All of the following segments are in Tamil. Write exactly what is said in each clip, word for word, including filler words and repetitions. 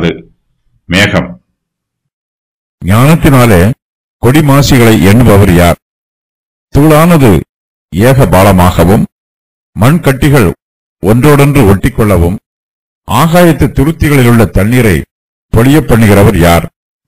மேகம். ஞானத்தினாலே கொடிமாசிகளை எண்ணுபவர் யார்? தூளானது ஏக பாலமாகவும் மண்கட்டிகள் ஒன்றோடொன்று ஒட்டிக்கொள்ளவும் ஆகாயத்து துருத்திகளில் உள்ள தண்ணீரை பொழிய பண்ணுகிறவர் யார்?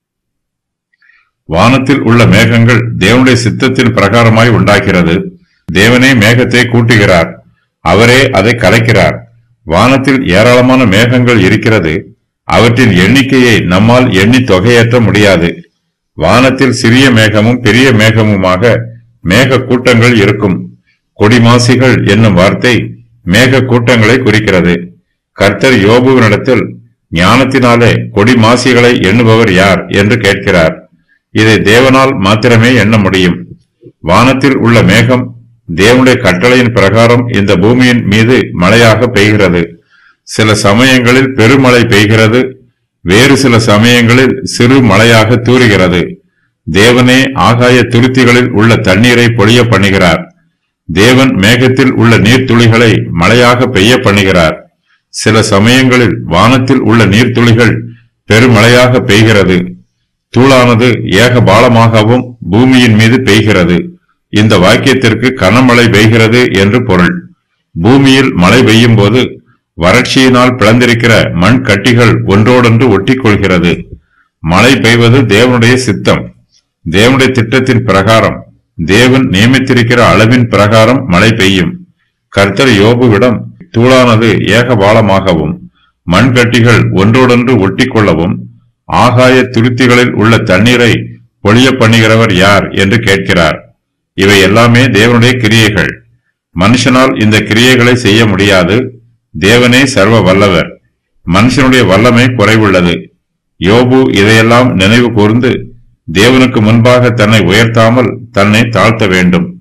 வானத்தில் உள்ள மேகங்கள் தேவனுடைய சித்தத்தின் பிரகாரமாய் உண்டாகிறது. தேவனே மேகத்தை கூட்டுகிறார், அவரே அதை கலைக்கிறார். வானத்தில் ஏராளமான மேகங்கள் இருக்கிறது, அவற்றின் எண்ணிக்கையை நம்மால் எண்ணி தொகையேற்ற முடியாது. வானத்தில் சிறிய மேகமும் பெரிய மேகமுமாக மேக கூட்டங்கள் இருக்கும். கொடிமாசிகள் என்னும் வார்த்தை மேக கூட்டங்களை குறிக்கிறது. கர்த்தர் யோபுவினிடத்தில் ஞானத்தினாலே கொடிமாசிகளை எண்ணுபவர் யார் என்று கேட்கிறார். இதை தேவனால் மாத்திரமே எண்ண முடியும். வானத்தில் உள்ள மேகம் தேவனுடைய கட்டளையின் பிரகாரம் இந்த பூமியின் மீது மழையாக பெய்கிறது. சில சமயங்களில் பெருமழை பெய்கிறது, வேறு சில சமயங்களில் சிறு மழையாக தூறுகிறது. தேவனே ஆகாய துருத்திகளில் உள்ள தண்ணீரை பொழிய பண்ணுகிறார். தேவன் மேகத்தில் உள்ள நீர்த்துளிகளை மழையாக பெய்ய பண்ணுகிறார். சில சமயங்களில் வானத்தில் உள்ள நீர்த்துளிகள் பெருமழையாக பெய்கிறது. தூளானது ஏக பாலமாகவும் பூமியின் மீது பெய்கிறது. இந்த வாக்கியத்திற்கு கனமழை பெய்கிறது என்று பொருள். பூமியில் மழை பெய்யும் போது வறட்சியினால் பிளந்திருக்கிற மண் கட்டிகள் ஒன்றோடொன்று ஒட்டிக்கொள்கிறது. மழை பெய்வது தேவனுடைய சித்தம். தேவனுடைய திட்டத்தின் பிரகாரம், தேவன் நியமித்திருக்கிற அளவின் பிரகாரம் மழை பெய்யும். கர்த்தர் யோபுவிடம் தூளானது ஏக பாலமாகவும் மண்கட்டிகள் ஒன்றோடொன்று ஒட்டிக்கொள்ளவும் ஆகாய துருத்திகளில் உள்ள தண்ணீரை பொழிய பண்ணுகிறவர் யார் என்று கேட்கிறார். இவை எல்லாமே தேவனுடைய கிரியைகள். மனுஷனால் இந்த கிரியைகளை செய்ய முடியாது. தேவனே சர்வ வல்லவர். மனுஷனுடைய வல்லமை குறைவுள்ளது. யோபு இதையெல்லாம் நினைவு கூர்ந்து தேவனுக்கு முன்பாக தன்னை உயர்த்தாமல் தன்னை தாழ்த்த வேண்டும்.